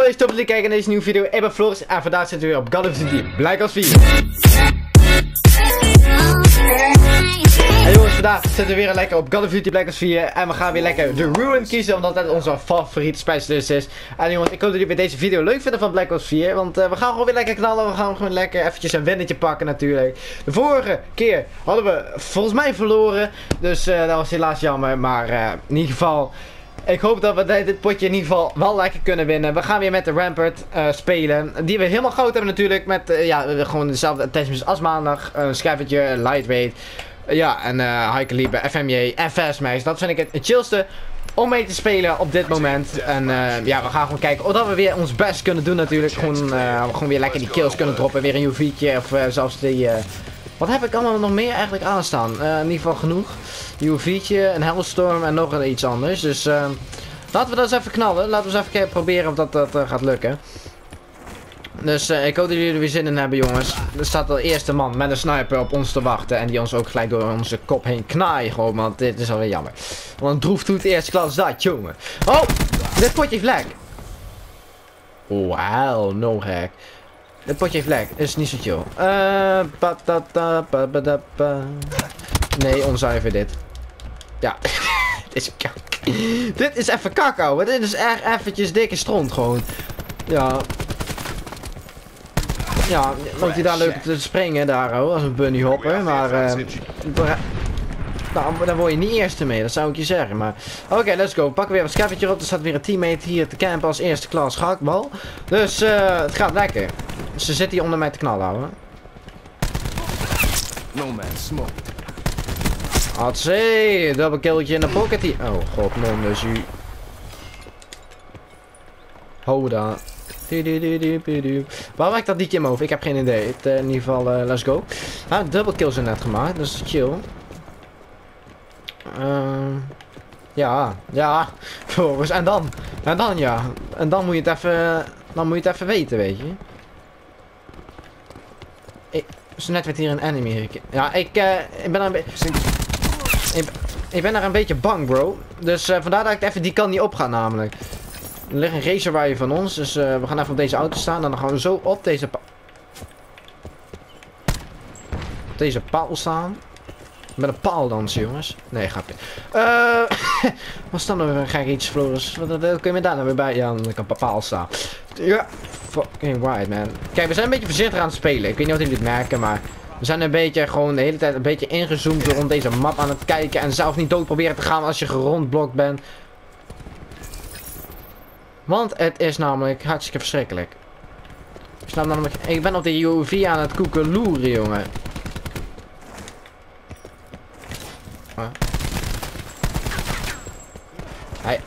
boys, top dat jullie kijken naar deze nieuwe video. Ik ben Floris en vandaag zitten we weer op Call of Duty Black Ops 4. Hey jongens, vandaag zitten we weer lekker op Call of Duty Black Ops 4. En we gaan weer lekker de Ruin kiezen, omdat dat onze favoriete spijslist is. En jongens, ik hoop dat jullie weer deze video leuk vinden van Black Ops 4. Want we gaan gewoon weer lekker knallen. We gaan gewoon lekker eventjes een winnetje pakken natuurlijk. De vorige keer hadden we volgens mij verloren. Dus dat was helaas jammer. Maar in ieder geval... Ik hoop dat we dit potje in ieder geval wel lekker kunnen winnen. We gaan weer met de Rampart spelen. Die we helemaal goud hebben natuurlijk. Met gewoon dezelfde attachments als maandag. Scavenger, Lightweight. Ja, en High Caliber, FMJ en Fastmax. Dat vind ik het chillste om mee te spelen op dit moment. En ja, we gaan gewoon kijken of we weer ons best kunnen doen natuurlijk. Gewoon weer lekker die kills kunnen droppen. Weer een UV'tje of zelfs die... Wat heb ik allemaal nog meer eigenlijk aanstaan? In ieder geval genoeg. UV'tje, een Hellstorm en nog iets anders. Dus laten we dat eens even knallen. Laten we eens even proberen of dat gaat lukken. Dus ik hoop dat jullie er weer zin in hebben, jongens. Er staat de eerste man met een sniper op ons te wachten. En die ons ook gelijk door onze kop heen knaaien gewoon. Want dit is alweer jammer. Want droeftoet eerste klas dat, jongen. Oh, dit potje heeft lag. Wauw, no hack. Dit potje heeft lag. Is niet zo chill. Nee, onzuiver dit. Ja. Dit is even kak, ouwe. Dit is echt eventjes dikke stront gewoon. Ja. Ja, loopt hij daar leuk te springen daar, ouwe. Als een bunny hopper. Maar nou, daar word je niet eerste mee, dat zou ik je zeggen. Maar oké, let's go. Pakken weer een scavenger op. Er staat weer een teammate hier te campen als eerste klas gehaktbal. Dus het gaat lekker. Ze zit hier onder mij te knallen, ouwe. No man, smoke. Hatsé, double killetje in de pocket hier. Oh god, man, dus u. Hoda. Waar werkt dat liedje in mijn hoofd? Ik heb geen idee. In ieder geval, let's go. Double kills zijn net gemaakt, dus chill. Ja. Volgens. En dan ja. En dan moet je het even. Dan moet je het even weten, weet je. Dus net werd hier een enemy. Ja, ik ben er een beetje. Ik ben er een beetje bang, bro. Dus vandaar dat ik even die kant niet op ga, namelijk. Er ligt een racerwire van ons, dus we gaan even op deze auto staan. En dan gaan we zo op deze paal staan. Met een paal dansen, jongens. Nee, grapje. Wat staan er? Ga ik iets, Floris? Wat kun je me daar nou weer bij? Ja, dan kan een paal staan. Ja, fucking right, man. Kijk, we zijn een beetje voorzichtig aan het spelen. Ik weet niet of jullie het merken, maar... We zijn een beetje gewoon de hele tijd een beetje ingezoomd rond deze map aan het kijken. En zelf niet dood proberen te gaan als je gerondblokt bent. Want het is namelijk hartstikke verschrikkelijk. Ik ben op de UAV aan het koekeloeren, jongen. Hij.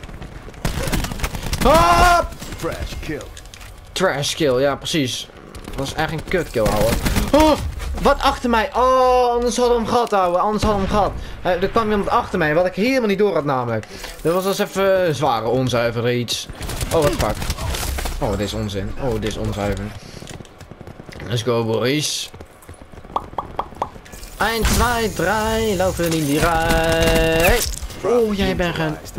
Oh! Trash kill. Trash kill, ja precies. Dat is echt een kutkill, ouwe. Oh! Wat achter mij? Oh, anders hadden we hem gehad, ouwe. Anders hadden we hem gehad. Er kwam iemand achter mij, wat ik helemaal niet door had namelijk. Dat was als even zware onzuiver iets. Oh, wat fuck. Oh, dit is onzin. Oh, dit is onzuiver. Let's go, boys. 1, 2, 3, lopen in die rij. Oh, jij bent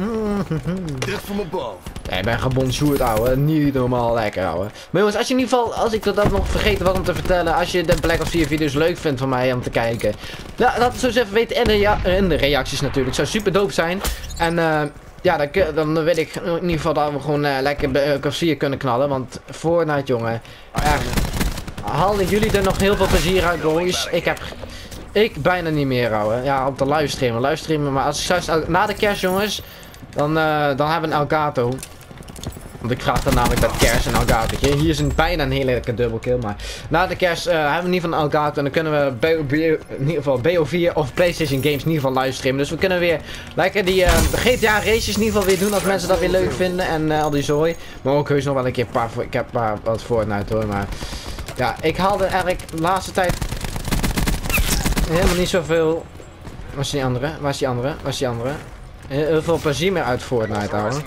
jij bent gebonjourd, ouwe. Niet normaal lekker, ouwe. Maar jongens, als je in ieder geval, als ik dat nog vergeten was om te vertellen, als je de Black Ops 4 video's leuk vindt van mij om te kijken, laat het zo eens even weten in de reacties natuurlijk. Het zou super dope zijn. En ja, dan weet ik in ieder geval dat we gewoon lekker Black Ops 4 kunnen knallen. Want Fortnite, jongen, echt, halen jullie er nog heel veel plezier uit, boys? Ik bijna niet meer, ouwe. Ja, op de livestreamen. Maar als ik straks na de kerst, jongens, dan hebben we een Elgato. Want ik vraag dan namelijk dat kerst en Elgatootje. Hier is bijna een hele dubbel kill. Maar na de kerst hebben we in ieder geval een Elgato. En dan kunnen we in ieder geval BO4 of PlayStation games in ieder geval livestreamen. Dus we kunnen weer lekker die GTA races in ieder geval weer doen. Als mensen dat weer leuk vinden. En al die zooi. Maar ook heus nog wel een keer ik heb een paar wat Fortnite hoor. Maar ja, ik haalde eigenlijk de laatste tijd helemaal niet zoveel. Waar is die andere? Heel veel plezier meer uit Fortnite, houden.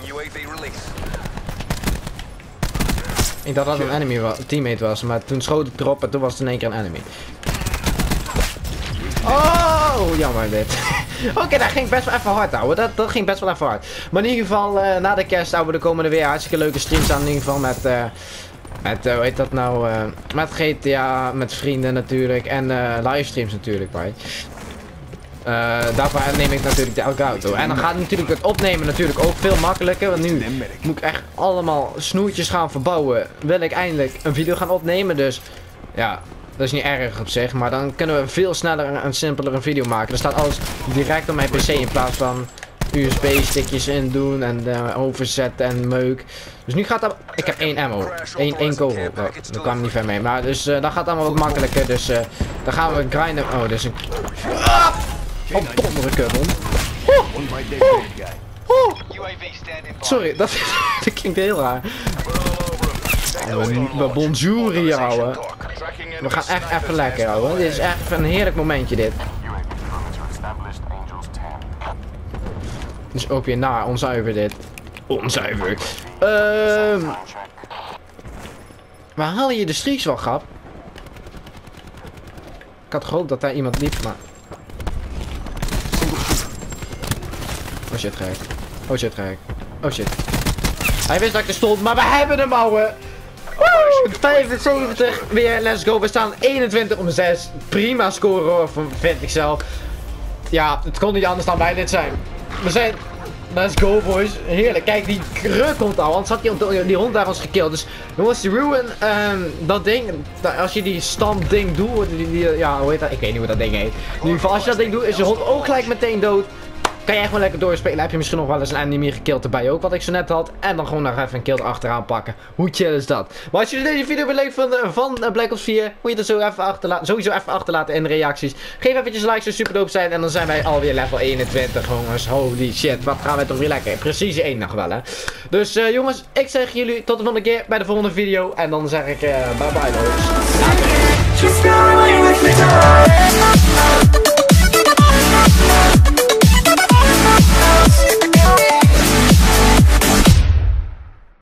Ik dacht dat het een teammate was, maar toen schoot ik erop en toen was het in één keer een enemy. Oh, jammer dit. Oké, dat ging best wel even hard, ouwe. Dat ging best wel even hard. Maar in ieder geval, na de kerst, ouwe, er komen er weer hartstikke leuke streams aan. In ieder geval met hoe heet dat nou? Met GTA, met vrienden natuurlijk. En livestreams natuurlijk, bij. Daarvoor neem ik natuurlijk de Elgato. En dan gaat natuurlijk het opnemen natuurlijk ook veel makkelijker. Want nu moet ik echt allemaal snoertjes gaan verbouwen. Wil ik eindelijk een video gaan opnemen. Dus ja, dat is niet erg op zich. Maar dan kunnen we veel sneller en simpeler een video maken. Er staat alles direct op mijn PC in plaats van USB-stickjes in doen en overzetten en meuk. Dus nu gaat dat... Ik heb 1 ammo. 1 kogel. Oh, daar kwam ik niet ver mee. Maar dus dat gaat allemaal wat makkelijker. Dus dan gaan we grinden. Oh, dit is een... Oh, dondere kubbel. Sorry, dat klinkt heel raar. We bonjour hier, ouwe. We gaan echt even lekker, ouwe. Dit is echt een heerlijk momentje, dit. Dus ook weer naar onzuiver dit. Onzuiver. Waar haal je de streaks wel, grap? Ik had gehoopt dat daar iemand liep, maar... Oh shit, gek. Oh shit, gek. Oh shit. Hij wist dat ik er stond, maar we hebben hem, ouwe. 75 weer, let's go. We staan 21-6. Prima score hoor, vind ik zelf. Ja, het kon niet anders dan wij dit zijn. We zijn... Let's go, boys. Heerlijk. Kijk, die kruk komt al. Anders had die hond daar ons gekilld. Dus jongens, die Ruin, dat ding, als je die stand ding doet, ja, hoe heet dat? Ik weet niet hoe dat ding heet. In ieder geval, als je dat ding doet, is je hond ook gelijk meteen dood. Kan je echt gewoon lekker doorspelen. Heb je misschien nog wel eens een enemy gekilld erbij ook, wat ik zo net had. En dan gewoon nog even een kill achteraan pakken. Hoe chill is dat? Maar als jullie deze video weer leuk vinden van Black Ops 4, moet je dat sowieso even achterlaten in de reacties. Geef eventjes een like, zou super dope zijn. En dan zijn wij alweer level 21, jongens. Holy shit, wat gaan wij toch weer lekker. Precies 1 nog wel, hè. Dus jongens, ik zeg jullie tot de volgende keer bij de volgende video. En dan zeg ik bye bye, boys.